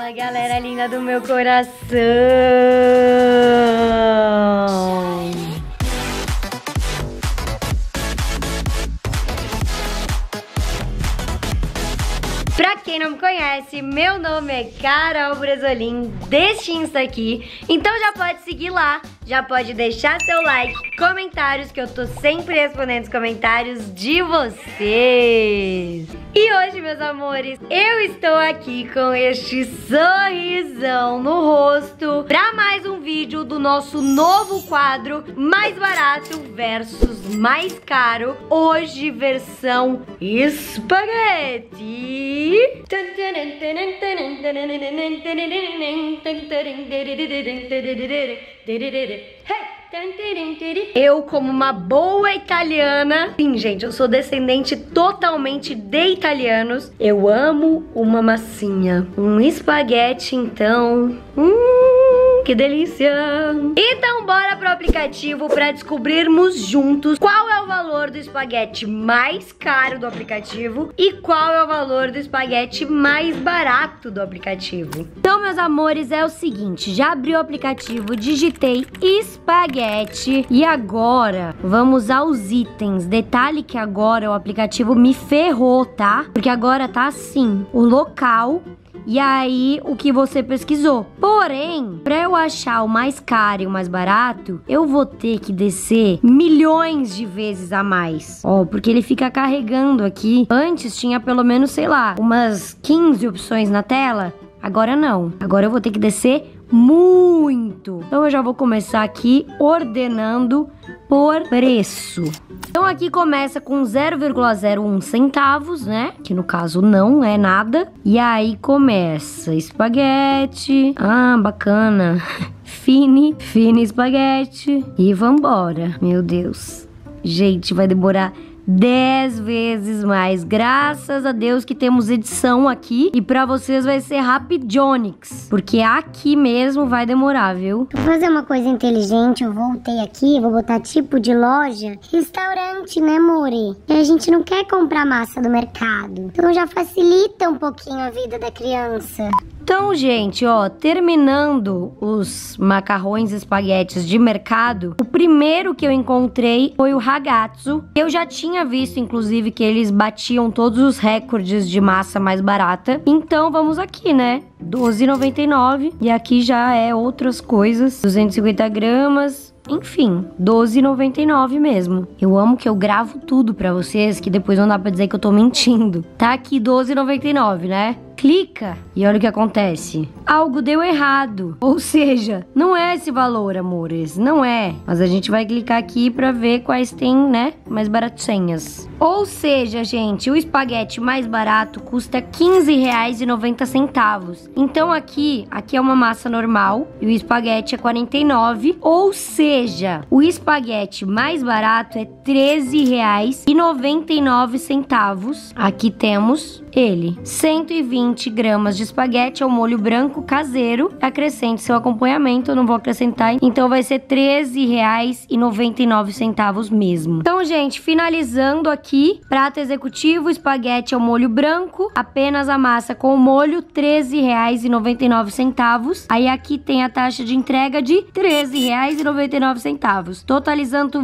Fala, galera linda do meu coração! Pra quem não me conhece, meu nome é Carol Bresolim, deste Insta aqui. Então já pode seguir lá, já pode deixar seu like, comentários, que eu tô sempre respondendo os comentários de vocês. E hoje, meus amores, eu estou aqui com este sorrisão no rosto pra mais um vídeo do nosso novo quadro Mais Barato versus Mais Caro. Hoje, versão espaguete. Eu, como uma boa italiana, sim, gente, eu sou descendente totalmente de italianos. Eu amo uma massinha, um espaguete, então. Que delícia! Então bora pro aplicativo para descobrirmos juntos qual é o valor do espaguete mais caro do aplicativo e qual é o valor do espaguete mais barato do aplicativo. Então, meus amores, é o seguinte, já abri o aplicativo, digitei espaguete e agora vamos aos itens. Detalhe que agora o aplicativo me ferrou, tá? Porque agora tá assim, o local e aí o que você pesquisou. Porém, pra eu achar o mais caro e o mais barato, eu vou ter que descer milhões de vezes a mais. Ó, porque ele fica carregando aqui. Antes tinha pelo menos, sei lá, umas 15 opções na tela. Agora não. Agora eu vou ter que descer muito. Então eu já vou começar aqui ordenando por preço. Então aqui começa com 0,01 centavos, né? Que no caso não é nada. E aí começa espaguete. Ah, bacana. Fine espaguete. E vambora. Meu Deus. Gente, vai demorar 10 vezes mais. Graças a Deus que temos edição aqui. E pra vocês vai ser rapidionix, porque aqui mesmo vai demorar, viu? Vou fazer uma coisa inteligente. Eu voltei aqui, vou botar tipo de loja restaurante, né, Muri? E a gente não quer comprar massa do mercado, então já facilita um pouquinho a vida da criança. Então, gente, ó, terminando os macarrões e espaguetes de mercado, o primeiro que eu encontrei foi o Ragazzo. Eu já tinha visto, inclusive, que eles batiam todos os recordes de massa mais barata. Então, vamos aqui, né? R$12,99. E aqui já é outras coisas. 250 gramas. Enfim, R$12,99 mesmo. Eu amo que eu gravo tudo pra vocês, que depois não dá pra dizer que eu tô mentindo. Tá aqui R$12,99, né? Clica e olha o que acontece. Algo deu errado. Ou seja, não é esse valor, amores. Não é. Mas a gente vai clicar aqui pra ver quais tem, né? Mais baratinhas. Ou seja, gente, o espaguete mais barato custa R$15,90. Então aqui é uma massa normal e o espaguete é R$49. Ou seja, o espaguete mais barato é R$13,99. Aqui temos ele. 120 gramas de espaguete ao molho branco caseiro. Acrescente seu acompanhamento. Eu não vou acrescentar, então vai ser R$13,99 mesmo. Então, gente, finalizando aqui, prato executivo, espaguete ao molho branco, apenas a massa com o molho, R$13,99. Aí aqui tem a taxa de entrega de R$13,99, totalizando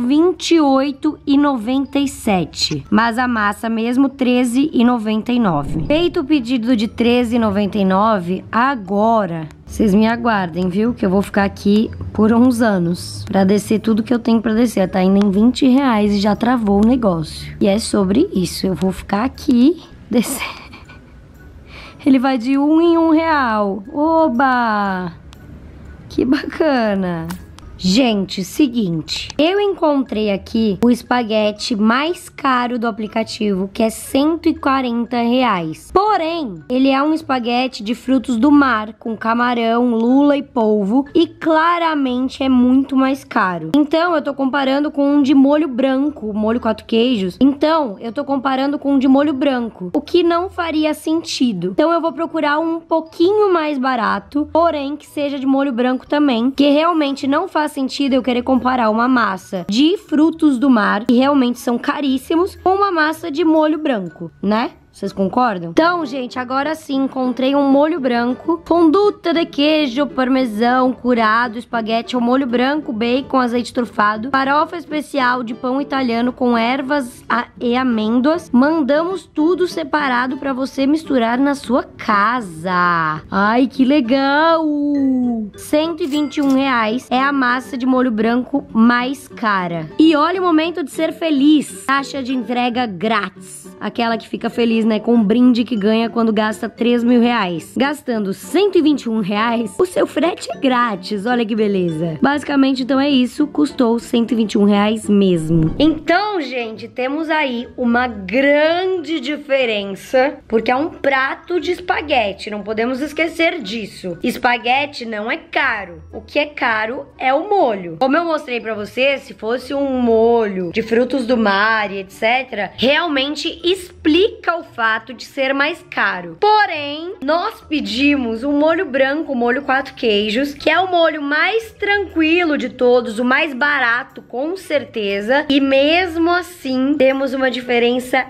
R$28,97. Mas a massa mesmo, R$13,99. Feito o pedido de R$13,99, agora vocês me aguardem, viu? Que eu vou ficar aqui por uns anos pra descer tudo que eu tenho pra descer. Tá indo em R$20 e já travou o negócio. E é sobre isso. Eu vou ficar aqui descer. Ele vai de R$1 em R$1. Oba! Que bacana! Gente, seguinte, eu encontrei aqui o espaguete mais caro do aplicativo, que é R$140. Porém, ele é um espaguete de frutos do mar, com camarão, lula e polvo, e claramente é muito mais caro. Então, eu tô comparando com um de molho branco, molho 4 queijos. Então, eu tô comparando com um de molho branco, o que não faria sentido. Então, eu vou procurar um pouquinho mais barato, porém que seja de molho branco também, que realmente não faz sentido eu querer comparar uma massa de frutos do mar, que realmente são caríssimos, com uma massa de molho branco, né? Vocês concordam? Então, gente, agora sim, encontrei um molho branco, fonduta de queijo, parmesão, curado, espaguete ao molho branco, bacon, azeite trufado, farofa especial de pão italiano com ervas e amêndoas. Mandamos tudo separado para você misturar na sua casa. Ai, que legal! R$121 é a massa de molho branco mais cara. E olha o momento de ser feliz. Taxa de entrega grátis. Aquela que fica feliz, né, com um brinde que ganha quando gasta R$3.000. Gastando R$121, o seu frete é grátis. Olha que beleza. Basicamente, então é isso. Custou R$121 mesmo. Então, gente, temos aí uma grande diferença, porque é um prato de espaguete. Não podemos esquecer disso. Espaguete não é caro. O que é caro é o molho. Como eu mostrei pra vocês, se fosse um molho de frutos do mar e etc., realmente explica o fato de ser mais caro. Porém, nós pedimos um molho branco, o molho 4 queijos, que é o molho mais tranquilo de todos, o mais barato, com certeza. E mesmo assim, temos uma diferença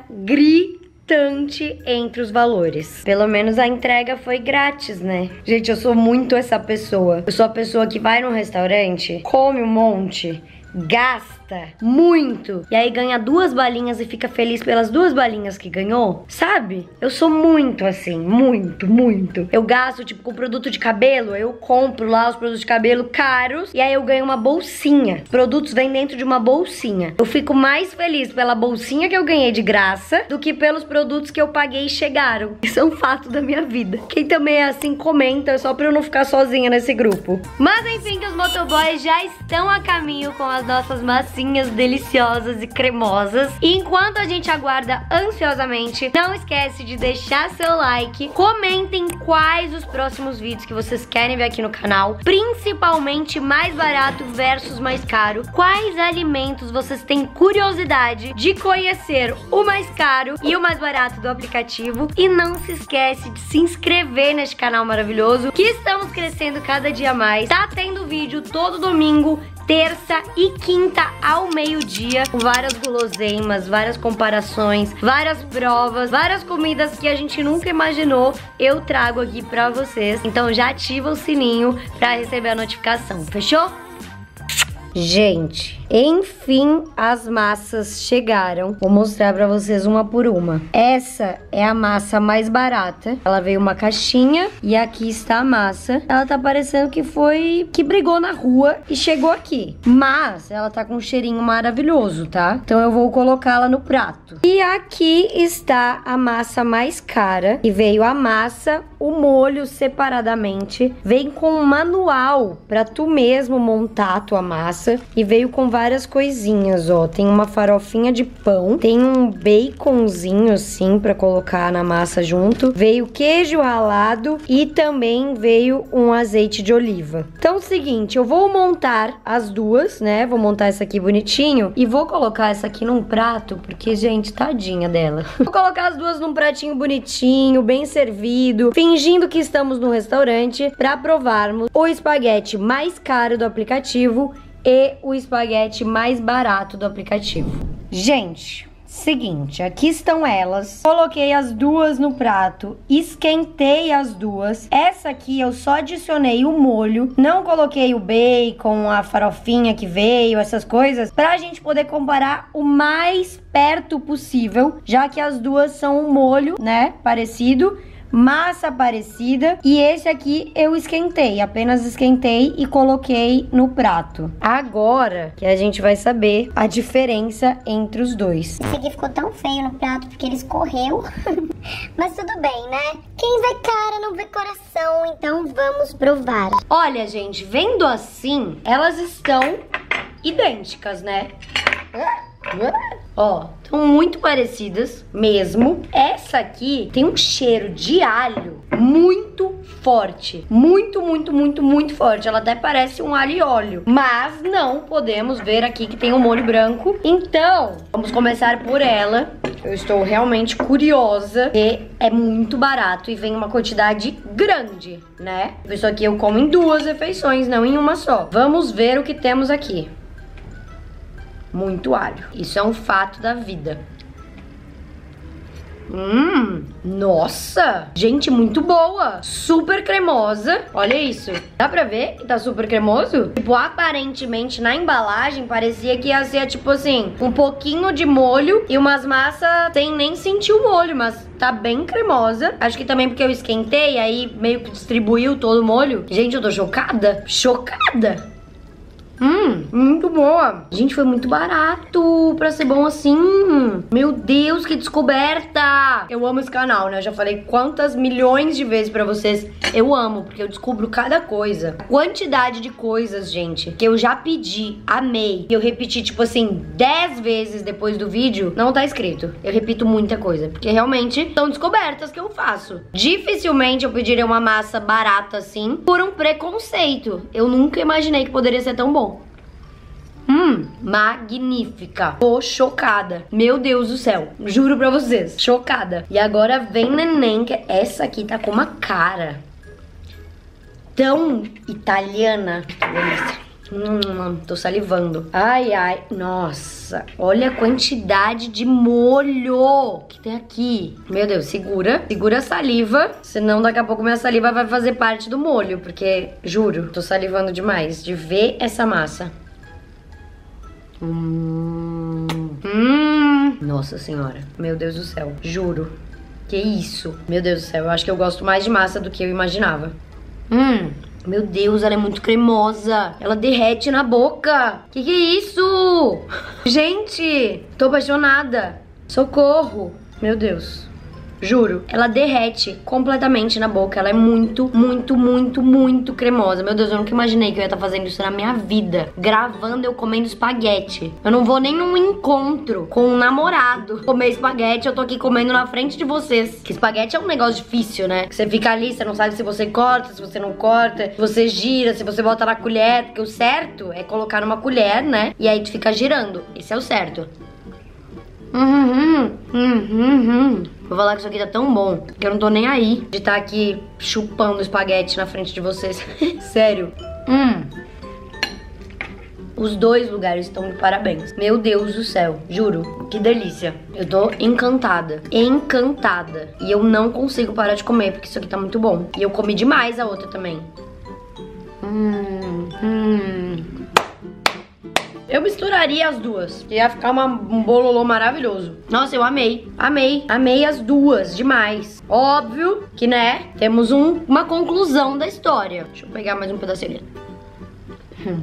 gritante entre os valores. Pelo menos a entrega foi grátis, né? Gente, eu sou muito essa pessoa. Eu sou a pessoa que vai num restaurante, come um monte, gasta muito e aí ganha 2 balinhas e fica feliz pelas 2 balinhas que ganhou, sabe? Eu sou muito assim, muito. Eu gasto, tipo, com produto de cabelo, eu compro lá os produtos de cabelo caros e aí eu ganho uma bolsinha. Os produtos vêm dentro de uma bolsinha. Eu fico mais feliz pela bolsinha que eu ganhei de graça do que pelos produtos que eu paguei e chegaram. Isso é um fato da minha vida. Quem também é assim, comenta, só pra eu não ficar sozinha nesse grupo. Mas enfim, que os motoboys já estão a caminho com as nossas massinhas deliciosas e cremosas. E enquanto a gente aguarda ansiosamente, não esquece de deixar seu like, comentem quais os próximos vídeos que vocês querem ver aqui no canal, principalmente mais barato versus mais caro. Quais alimentos vocês têm curiosidade de conhecer, o mais caro e o mais barato do aplicativo. E não se esquece de se inscrever neste canal maravilhoso, que estamos crescendo cada dia mais. Tá tendo vídeo todo domingo, terça e quinta ao meio-dia, com várias guloseimas, várias comparações, várias provas, várias comidas que a gente nunca imaginou, eu trago aqui pra vocês. Então já ativa o sininho pra receber a notificação, fechou? Gente, enfim as massas chegaram. Vou mostrar pra vocês uma por uma. Essa é a massa mais barata. Ela veio uma caixinha e aqui está a massa. Ela tá parecendo que brigou na rua e chegou aqui. Mas ela tá com um cheirinho maravilhoso, tá? Então eu vou colocá-la no prato. E aqui está a massa mais cara. E veio a massa, o molho separadamente. Vem com um manual pra tu mesmo montar a tua massa. E veio com várias coisinhas, ó. Tem uma farofinha de pão, tem um baconzinho assim pra colocar na massa junto. Veio queijo ralado e também veio um azeite de oliva. Então é o seguinte, eu vou montar as duas, né? Vou montar essa aqui bonitinho e vou colocar essa aqui num prato, porque, gente, tadinha dela. Vou colocar as duas num pratinho bonitinho, bem servido, fingindo que estamos no restaurante pra provarmos o espaguete mais caro do aplicativo e o espaguete mais barato do aplicativo. Gente, seguinte, aqui estão elas. Coloquei as duas no prato, esquentei as duas. Essa aqui eu só adicionei o molho, não coloquei o bacon, a farofinha que veio, essas coisas, pra gente poder comparar o mais perto possível, já que as duas são um molho, né, parecido, massa parecida, e esse aqui eu esquentei, apenas esquentei e coloquei no prato. Agora que a gente vai saber a diferença entre os dois. Esse aqui ficou tão feio no prato porque ele escorreu, mas tudo bem, né? Quem vê cara não vê coração, então vamos provar. Olha, gente, vendo assim, elas estão idênticas, né? Ó, estão muito parecidas mesmo. Essa aqui tem um cheiro de alho muito forte. Muito forte. Ela até parece um alho e óleo. Mas não podemos ver aqui que tem um molho branco. Então, vamos começar por ela. Eu estou realmente curiosa. E é muito barato e vem uma quantidade grande, né? Isso aqui eu como em 2 refeições, não em uma só. Vamos ver o que temos aqui. Muito alho. Isso é um fato da vida. Nossa! Gente, muito boa! Super cremosa. Olha isso. Dá pra ver que tá super cremoso? Tipo, aparentemente, na embalagem, parecia que ia ser, tipo assim, um pouquinho de molho e umas massas sem nem sentir o molho, mas tá bem cremosa. Acho que também porque eu esquentei, aí meio que distribuiu todo o molho. Gente, eu tô chocada. Chocada! Muito boa. Gente, foi muito barato pra ser bom assim. Meu Deus, que descoberta. Eu amo esse canal, né? Eu já falei quantas milhões de vezes pra vocês. Eu amo, porque eu descubro cada coisa. A quantidade de coisas, gente, que eu já pedi, amei, e eu repeti, tipo assim, 10 vezes depois do vídeo, não tá escrito. Eu repito muita coisa, porque realmente são descobertas que eu faço. Dificilmente eu pediria uma massa barata assim por um preconceito. Eu nunca imaginei que poderia ser tão bom. Magnífica. Tô chocada. Meu Deus do céu. Juro pra vocês. Chocada. E agora vem neném, que essa aqui tá com uma cara tão italiana. Tô salivando. Ai, ai. Nossa. Olha a quantidade de molho que tem aqui. Meu Deus, segura. Segura a saliva. Senão daqui a pouco minha saliva vai fazer parte do molho. Porque, juro, tô salivando demais de ver essa massa. Nossa senhora, meu Deus do céu, juro. Que isso? Meu Deus do céu, eu acho que eu gosto mais de massa do que eu imaginava. Meu Deus, ela é muito cremosa. Ela derrete na boca. Que é isso? Gente, tô apaixonada. Socorro. Meu Deus. Juro, ela derrete completamente na boca. Ela é muito, muito, muito, muito cremosa. Meu Deus, eu nunca imaginei que eu ia estar fazendo isso na minha vida. Gravando eu comendo espaguete. Eu não vou nem num encontro com um namorado comer espaguete. Eu tô aqui comendo na frente de vocês. Que espaguete é um negócio difícil, né? Que você fica ali, você não sabe se você corta, se você não corta, se você gira, se você bota na colher. Porque o certo é colocar numa colher, né? E aí tu fica girando. Esse é o certo. Vou falar que isso aqui tá tão bom que eu não tô nem aí de estar aqui chupando espaguete na frente de vocês. Sério. Os dois lugares estão de parabéns. Meu Deus do céu, juro, que delícia. Eu tô encantada, encantada. E eu não consigo parar de comer porque isso aqui tá muito bom. E eu comi demais a outra também. Eu misturaria as duas. Ia ficar um bololô maravilhoso. Nossa, eu amei. Amei. Amei as duas. Demais. Óbvio que, né, temos uma conclusão da história. Deixa eu pegar mais um pedacinho ali.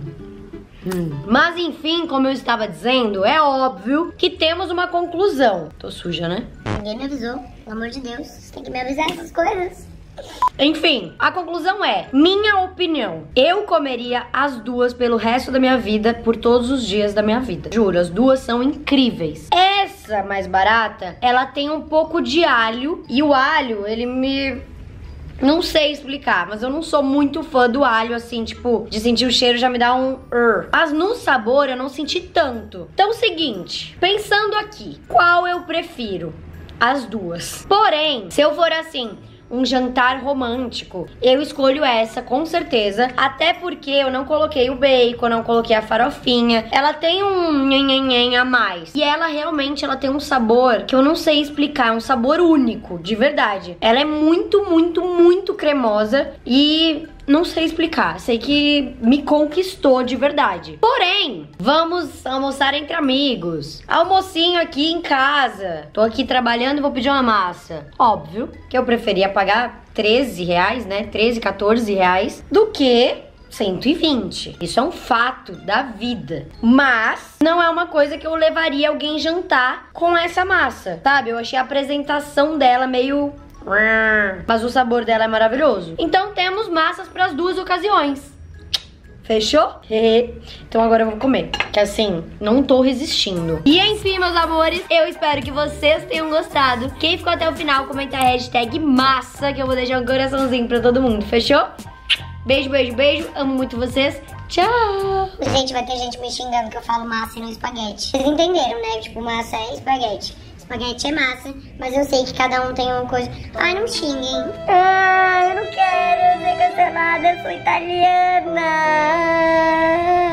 Mas, enfim, como eu estava dizendo, é óbvio que temos uma conclusão. Tô suja, né? Ninguém me avisou. Pelo amor de Deus. Você tem que me avisar essas coisas. Enfim, a conclusão é, minha opinião, eu comeria as duas pelo resto da minha vida, por todos os dias da minha vida. Juro, as duas são incríveis. Essa mais barata, ela tem um pouco de alho, e o alho, ele me... não sei explicar, mas eu não sou muito fã do alho, assim, tipo, de sentir o cheiro já me dá um... Mas no sabor eu não senti tanto. Então, seguinte, pensando aqui, qual eu prefiro? As duas. Porém, se eu for assim... um jantar romântico, eu escolho essa com certeza, até porque eu não coloquei o bacon, não coloquei a farofinha, ela tem um nhenhenhen a mais, e ela realmente ela tem um sabor que eu não sei explicar, é um sabor único, de verdade. Ela é muito, muito, muito cremosa e... não sei explicar, sei que me conquistou de verdade. Porém, vamos almoçar entre amigos. Almocinho aqui em casa. Tô aqui trabalhando e vou pedir uma massa. Óbvio que eu preferia pagar 13 reais, né? 13, 14 reais do que 120. Isso é um fato da vida. Mas não é uma coisa que eu levaria alguém jantar com essa massa, sabe? Eu achei a apresentação dela meio... mas o sabor dela é maravilhoso. Então temos massas para as duas ocasiões. Fechou? Então agora eu vou comer, que assim, não tô resistindo. E enfim, meus amores, eu espero que vocês tenham gostado. Quem ficou até o final, comenta a hashtag massa, que eu vou deixar um coraçãozinho pra todo mundo. Fechou? Beijo, beijo, beijo. Amo muito vocês. Tchau! Gente, vai ter gente me xingando que eu falo massa e não espaguete. Vocês entenderam, né? Tipo, massa é espaguete. Espaguete é massa, mas eu sei que cada um tem uma coisa. Ai, não xinguem. Ai, eu não quero ser cancelada, eu sou italiana.